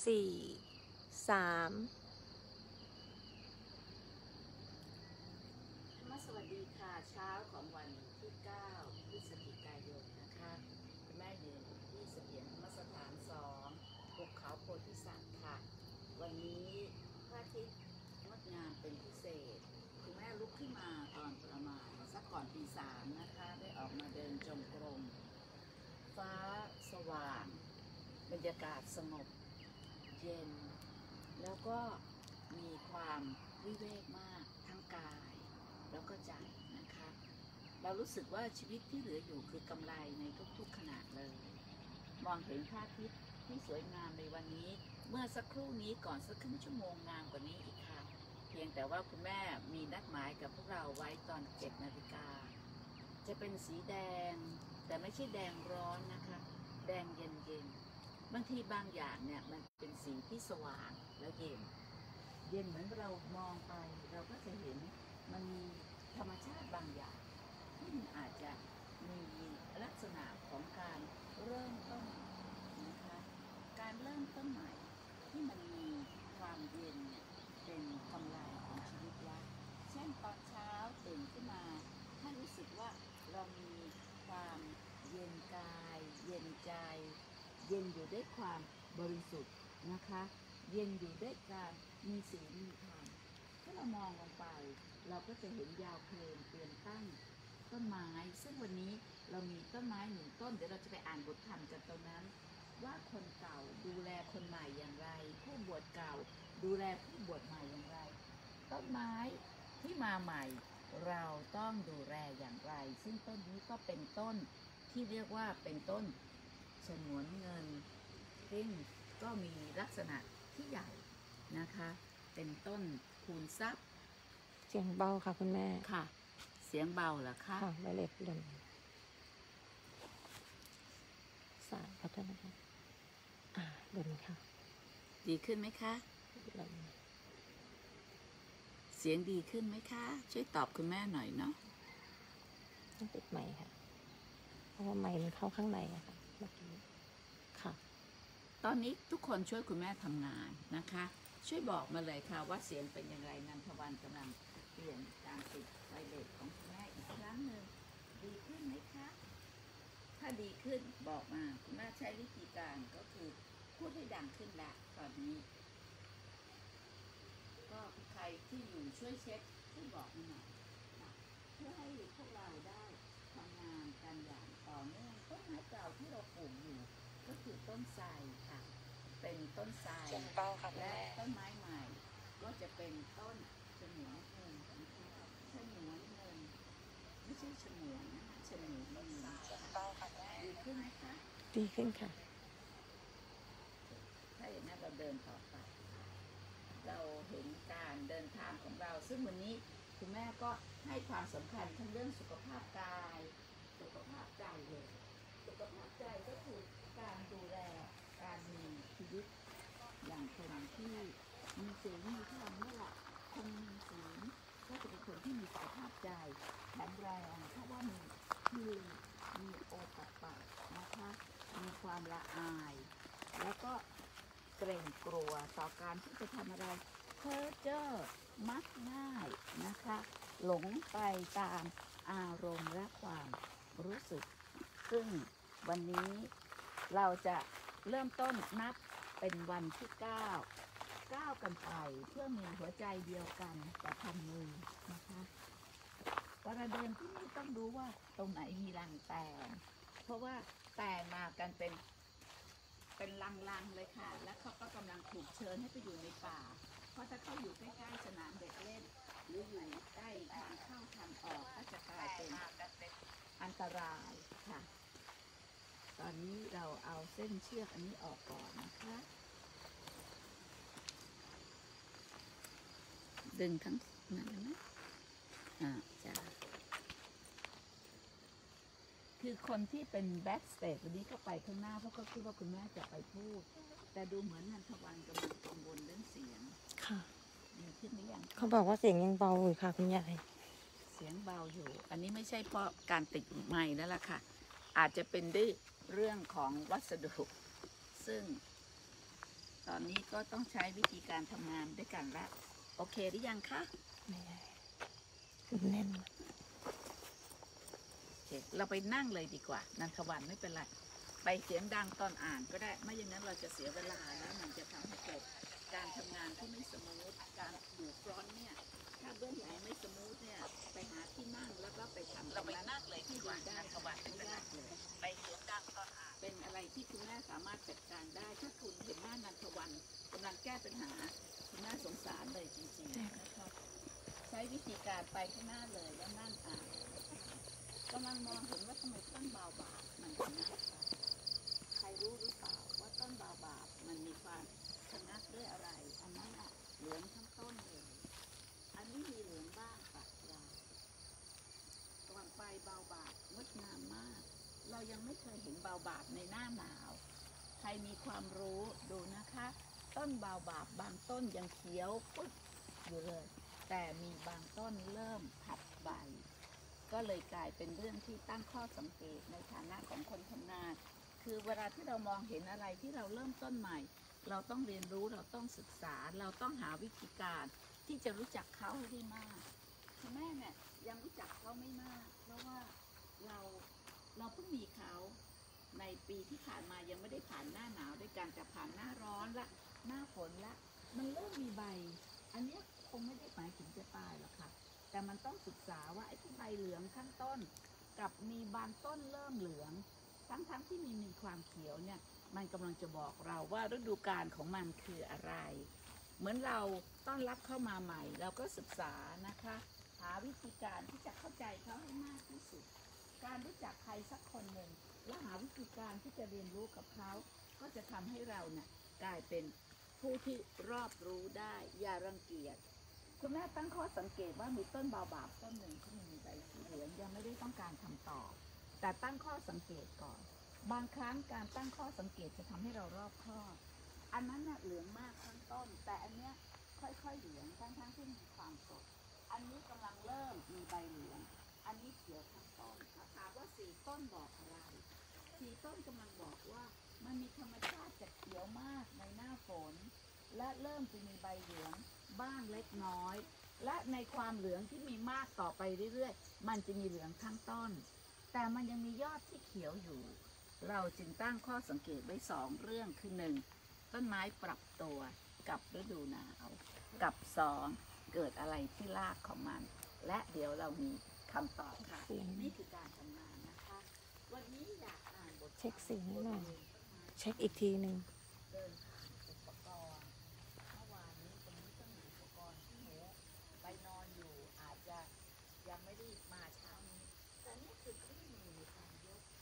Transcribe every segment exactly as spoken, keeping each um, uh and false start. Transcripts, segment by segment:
สี่สามสวัสดีค่ะเช้าของวันที่เก้าพฤศจิกายนนะคะคุณแม่ยืนที่เสถียรธรรมสถานสองภูเขาโพธิสัตว์ค่ะวันนี้พระอาทิตย์งดงามเป็นพิเศษคุณแม่ลุกขึ้นมาตอนประมาณสักก่อนตีสามนะคะได้ออกมาเดินจงกรมฟ้าสว่างบรรยากาศสงบเย็นแล้วก็มีความวิเวกมากทั้งกายแล้วก็ใจนะคะเรารู้สึกว่าชีวิตที่เหลืออยู่คือกำไรในทุกๆขณะเลยมองเห็นพระอาทิตย์ที่สวยงามในวันนี้เมื่อสักครู่นี้ก่อนสักครึ่งชั่วโมงงามกว่านี้อีกค่ะเพียงแต่ว่าคุณแม่มีนัดหมายกับพวกเราไว้ตอนเจ็ดนาฬิกาจะเป็นสีแดงแต่ไม่ใช่แดงร้อนนะคะแดงเย็นๆบางทีบางอย่างเนี่ยมันเป็นสีที่สว่างแล้วเย็นเย็นเหมือนเรามองไปเราก็จะเห็นมันมีธรรมชาติบางอย่างที่มันอาจจะมีลักษณะของการเริ่มต้นนะคะการเริ่มต้นใหม่ที่มันมีความเย็นเนี่ยเป็นกำไรของชีวิตละเช่นตอนเช้าตื่นขึ้นมาถ้ารู้สึกว่าเรามีความเย็นกายเย็นใจเย็นอยู่ด้วยความบริสุทธิ์นะคะเย็นอยู่ด้วยการมีศีลมีธรรมถ้าเรามองลงไปเราก็จะเห็นยาวเพลินเตรียมตั้งต้นไม้ซึ่งวันนี้เรามีต้นไม้หนึ่งต้นเดี๋ยวเราจะไปอ่านบทธรรมจากตรงนั้นว่าคนเก่าดูแลคนใหม่อย่างไรผู้บวชเก่าดูแลผู้บวชใหม่อย่างไรต้นไม้ที่มาใหม่เราต้องดูแลอย่างไรซึ่งต้นนี้ก็เป็นต้นที่เรียกว่าเป็นต้นฉนวนเงินซึ่งก็มีลักษณะที่ใหญ่นะคะเป็นต้นคูณทรัพย์เสียงเบาค่ะคุณแม่ค่ะเสียงเบาเหรอคะค่ะไวเลสลนสายขอโทษนะคะอ่าลนค่ะดีขึ้นไหมคะลนเสียงดีขึ้นไหมคะช่วยตอบคุณแม่หน่อยเนาะต้องติดไมค์ค่ะเพราะว่าไมค์มันเข้าข้างในอะค่ะเมื่อกี้ค่ะตอนนี้ทุกคนช่วยคุณแม่ทำงานนะคะช่วยบอกมาเลยค่ะว่าเสียงเป็นอย่างไรนันทวันกำลังเปลี่ยนการติดไวเลสของคุณแม่อีกครั้งหนึ่งดีขึ้นไหมคะถ้าดีขึ้นบอกมาคุณแม่ใช้วิธีการก็คือพูดให้ดังขึ้นละตอนนี้ก็ใครที่อยู่ช่วยเช็คช่วยบอกมาหน่อยเพื่อให้พวกเราได้ทำงานกันอย่างต่อเนื่องต้นไม้เก่าที่เราปลูกอยู่ก็คือต้นไทรค่ะเป็นต้นไทรและต้นไม้ใหม่ก็จะเป็นต้นฉนวนเงินฉนวนเงินไม่ใช่ฉนวนนะคะฉนวนเงินดีขึ้นไหมคะดีขึ้นค่ะถ้าอย่างนั้นเราเดินต่อไปเราเห็นการเดินทางของเราซึ่งวันนี้คุณแม่ก็ให้ความสำคัญทั้งเรื่องสุขภาพกายสุขภาพใจเลยสุขภาพใจก็คือการดูแลการมีชีวิตอย่างคนที่มีศีลมีธรรมนี่แหละคนมีศีลก็จะเป็นคนที่มีสุขภาพใจแข็งแรงเพราะว่ามีคือมีโอตปะนะคะมีความละอายแล้วก็เกรงกลัวต่อการที่จะทำอะไรเพ้อเจ้อมักง่ายนะคะหลงไปตามอารมณ์และความรู้สึกซึ่งวันนี้เราจะเริ่มต้นนับเป็นวันที่เก้าก้าวกันไปเพื่อมีหัวใจเดียวกันแต่ทำมือนะคะเวลาเดินที่นี่ต้องรู้ว่าตรงไหนมีรังแตนเพราะว่าแตนมากันเป็นเป็นลังๆเลยค่ะและเขาก็กำลังถูกเชิญให้ไปอยู่ในป่าเพราะถ้าเขาอยู่ใกล้ๆสนามเด็กเล่นหรืออยู่ใกล้ทางเข้าทางออกก็จะกลายเป็นอันตรายค่ะตอนนี้เราเอาเส้นเชือกอันนี้ออกก่อนนะคะดึงทั้งนั้นนะอ่าจ้าคือคนที่เป็นแบ็กสเตจวันนี้ก็ไปข้างหน้าเพราะเขาคิดว่าคุณแม่จะไปพูดแต่ดูเหมือนนันทวันกำลังกังวลเรื่องเสียงค่ะดีขึ้นหรือยังเขาบอกว่าเสียงยังเบาอยู่ค่ะคุณยายเสียงเบาอยู่อันนี้ไม่ใช่เพราะการติดไมค์แล้วล่ะค่ะอาจจะเป็นด้วยเรื่องของวัสดุซึ่งตอนนี้ก็ต้องใช้วิธีการทำงานด้วยกันละโอเคหรือยังคะไม่ได้แน่นโอเคเราไปนั่งเลยดีกว่านันทวันไม่เป็นไรไปเสียงดังตอนอ่านก็ได้ไม่อย่างนั้นเราจะเสียเวลาแล้วมันจะทำให้เกิดการทำงานที่ไม่สมูทการอยู่ฟรอนต์เนี่ยถ้าเบื้องหลังไม่สมูทเนี่ยไปหาที่นั่งแล้วก็ไปทำเราไปนั่งเลยที่ดีได้นันทวันไม่ยากเลยไปเสียงดังตอนอ่านเป็นอะไรที่คุณแม่สามารถจัดการได้ถ้าคุณเห็นหน้านันทวันกำลังแก้ปัญหาคุณแม่สงสารเลยจริงๆนะครับใช้วิธีการไปข้างหน้าเลยแล้วนั่งอ่านกำลังมองเห็นว่าทำไมต้นบาบาบมันถึงน่าทานใครรู้หรือเปล่าว่าต้นบาบาบมันมีความชะงักด้วยอะไรอันนั้นอ่ะเหลืองทั้งต้นเลยอันนี้มีเหลืองบ้างปะปลายก่อนไปบาบาบงดงามมากเรายังไม่เคยเห็นบาบาบในหน้าหนาวใครมีความรู้ดูนะคะ ต้นบาบาบบางต้นยังเขียวปุ๊บอยู่เลยแต่มีบางต้นเริ่มผัดใบก็เลยกลายเป็นเรื่องที่ตั้งข้อสังเกตในฐานะของคนทำงานคือเวลาที่เรามองเห็นอะไรที่เราเริ่มต้นใหม่เราต้องเรียนรู้เราต้องศึกษาเราต้องหาวิธีการที่จะรู้จักเขาให้ได้มากคุณแม่เนี่ยยังรู้จักเขาไม่มากเพราะว่าเราเราเพิ่งมีเขาในปีที่ผ่านมายังไม่ได้ผ่านหน้าหนาวด้วยกันแต่ผ่านหน้าร้อนละหน้าฝนละมันเริ่มมีใบอันนี้คงไม่ได้หมายถึงจะตายหรอกค่ะแต่มันต้องศึกษาว่าไอ้ที่ใบเหลืองข้างต้นกับมีบางต้นเริ่มเหลืองทั้งๆ ท, ที่มีมีความเขียวเนี่ยมันกำลังจะบอกเราว่าฤดูกาลของมันคืออะไร เหมือนเราต้อนรับเข้ามาใหม่เราก็ศึกษานะคะหาวิธีการที่จะเข้าใจเขาให้มากที่สุดการรู้จักใครสักคนหนึ่งและหาวิธีการที่จะเรียนรู้กับเขาก็จะทำให้เราเนี่ยกลายเป็นผู้ที่รอบรู้ได้อย่ารังเกียจคุณแม่ตั้งข้อสังเกตว่ามีต้นบาบาบต้นหนึ่งที่มีใบสีเหลืองยังไม่ได้ต้องการคำตอบแต่ตั้งข้อสังเกตก่อนบางครั้งการตั้งข้อสังเกตจะทำให้เรารอบคอบอันนั้นน่ะเหลืองมากทั้งต้นแต่อันเนี้ยค่อยๆเหลืองทั้งๆที่มีความสดอันนี้กำลังเริ่มมีใบเหลืองอันนี้เขียวทั้งต้นถามว่าสีต้นบอกอะไรสีต้นกำลังบอกว่ามันมีธรรมชาติจะเขียวมากในหน้าฝนและเริ่มจะมีใบเหลืองบ้างเล็กน้อยและในความเหลืองที่มีมากต่อไปเรื่อยๆมันจะมีเหลืองทั้งต้นแต่มันยังมียอดที่เขียวอยู่เราจึงตั้งข้อสังเกตไว้สองเรื่องคือหนึ่งต้นไม้ปรับตัวกับฤดูหนาวกับสองเกิดอะไรที่รากของมันและเดี๋ยวเรามีคำตอบค่ะนี่คือการทำงานนะคะวันนี้อยากอ่านบทเช็คสีนี้หน่อยเช็คอีกทีหนึ่งเดินผ่านอุปกรณ์เมื่อวานนี้ตรงนี้ก็มีอุปกรณ์ที่หนูไปนอนอยู่อาจจะยังไม่ได้มาเช้านี้แต่นี่คือเครื่องมือในการยก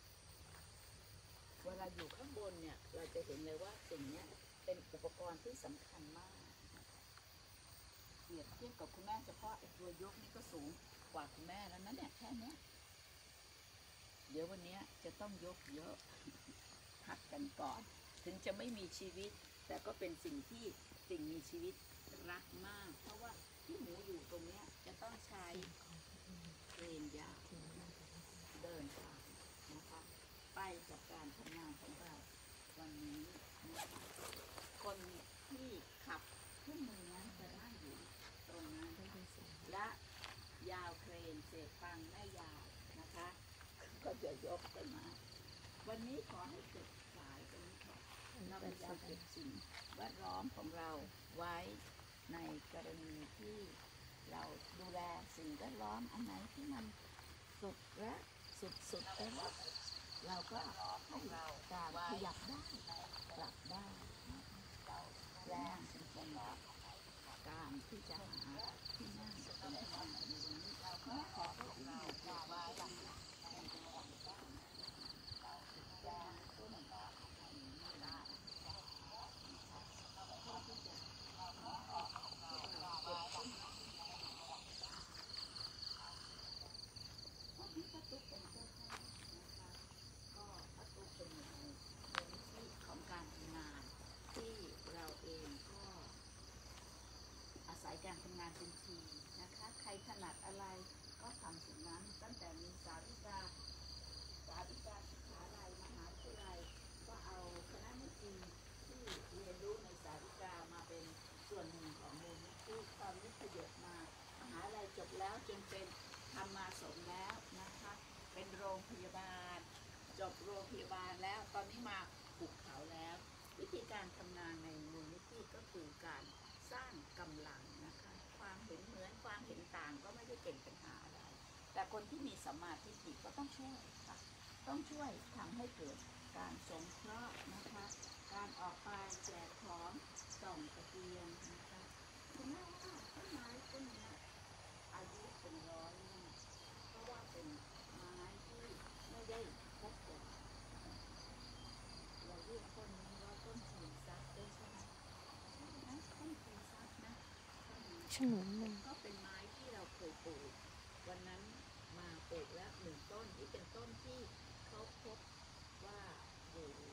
เวลาอยู่ข้างบนเนี่ยเราจะเห็นเลยว่าสิ่งนี้เป็นอุปกรณ์ที่สำคัญมากเปรียบเทียบกับคุณแม่เฉพาะไอ้ตัวยกนี่ก็สูงกว่าคุณแม่แล้วนะเนี่ยแค่นี้เดี๋ยววันนี้จะต้องยกเยอะพักกันก่อนถึงจะไม่มีชีวิตแต่ก็เป็นสิ่งที่สิ่งมีชีวิตรักมากเพราะว่าที่หมูอยู่ตรงนี้จะต้องใช้เรียนยาวเดินทางนะคะไปกับการทำงานของเราวันนี้นะคะคนที่ขับเครื่องมือนั้นจะนั่งอยู่ตรงนั้นและยาวเครนเศษฟางแม่ยาวนะคะก็จะยกขึ้นมาวันนี้ขอให้เก็บสายตรงนี้ก่อนเราพยายามเก็บสิ่งแวดล้อมของเราไว้ในกรณีที่เราดูแลสิ่งแวดล้อมอันไหนที่มันสุดและสุดๆไปแล้วเราก็ให้การขยับได้ปรับได้และเป็นการที่จะหาที่นั่งเป็นทางในวันนี้เราก็ขอให้เราไว้หลังของการทำงานที่เราเองก็อาศัยการทำงานเป็นทีมนะคะใครถนัดอะไรก็ทำสิ่งนั้นตั้งแต่มีสาวิกาสาวิกาศึกษาลัยมหาวิทยาลัยก็เอาคณะนิสิตที่เรียนรู้จนเป็นธรรมาสมแล้วนะคะ เป็นโรงพยาบาล จบโรงพยาบาลแล้วตอนนี้มาปลูกเขาแล้ว วิธีการทำงานในมูลนิธิก็คือการสร้างกำลังนะคะ ความเห็นเหมือนความเห็นต่างก็ไม่ได้เป็นปัญหาอะไร แต่คนที่มีสัมมาทิฏฐิก็ต้องช่วยค่ะ ต้องช่วยทำให้เกิดการสงเคราะห์นะคะ การออกไปแจกของส่องตะเกียงนะคะคุณแม่ว่าต้นไม้ต้นนี้อายุเป็นร้อยแน่เพราะว่าเป็นไม้ที่ไม่ได้พบบ่อยเราเรียกต้นนี้ว่าต้นคูนทรัพย์ด้วยใช่ไหมใช่นะต้นคูนทรัพย์นะต้นนี้ฉนวนมันก็เป็นไม้ที่เราเคยปลูกวันนั้นมาปลูกแล้วหนึ่งต้นที่เป็นต้นที่เขาพบว่าอยู่